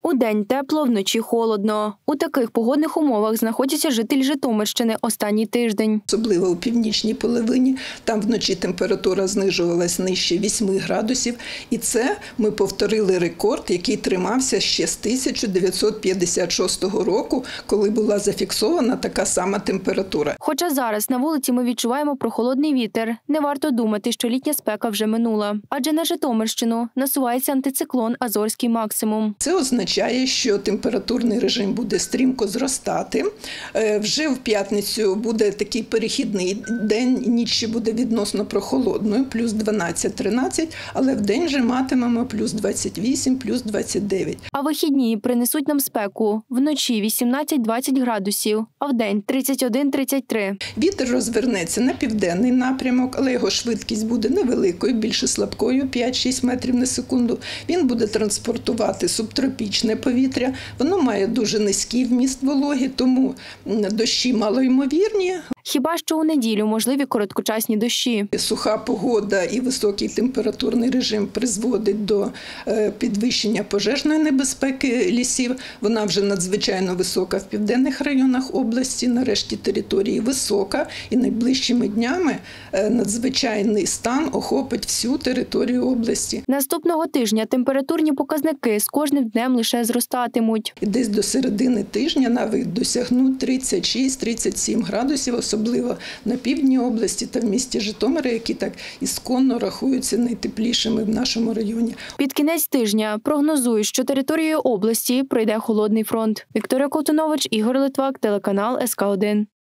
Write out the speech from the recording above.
Удень тепло, вночі холодно. У таких погодних умовах знаходяться жителі Житомирщини останній тиждень. Особливо у північній половині. Там вночі температура знижувалась нижче 8 градусів. І це ми повторили рекорд, який тримався ще з 1956 року, коли була зафіксована така сама температура. Хоча зараз на вулиці ми відчуваємо прохолодний вітер, не варто думати, що літня спека вже минула. Адже на Житомирщину насувається антициклон «Азорський максимум». Це означає, що температурний режим буде стрімко зростати. Вже в п'ятницю буде такий перехідний день, ніч ще буде відносно прохолодною, плюс 12-13, але в день вже матимемо плюс 28, плюс 29. А вихідні принесуть нам спеку. Вночі 18-20 градусів, а вдень 31-33. Вітер розвернеться на південний напрямок, але його швидкість буде невеликою, більше слабкою, 5-6 метрів на секунду. Він буде транспортувати субтропічне повітря. Воно має дуже низький вміст вологи, тому дощі малоймовірні. Хіба що у неділю можливі короткочасні дощі. Суха погода і високий температурний режим призводить до підвищення пожежної небезпеки лісів. Вона вже надзвичайно висока в південних районах області, на решті території висока. І найближчими днями надзвичайний стан охопить всю територію області. Наступного тижня температурні показники з кожним днем лише зростатимуть. І десь до середини тижня навіть досягнуть 36-37 градусів, особливо на півдні області та в місті Житомира, які так ісконно рахуються найтеплішими в нашому районі. Під кінець тижня прогнозують, що територією області пройде холодний фронт. Вікторія Колтунович, Ігор Литвак, телеканал СК1.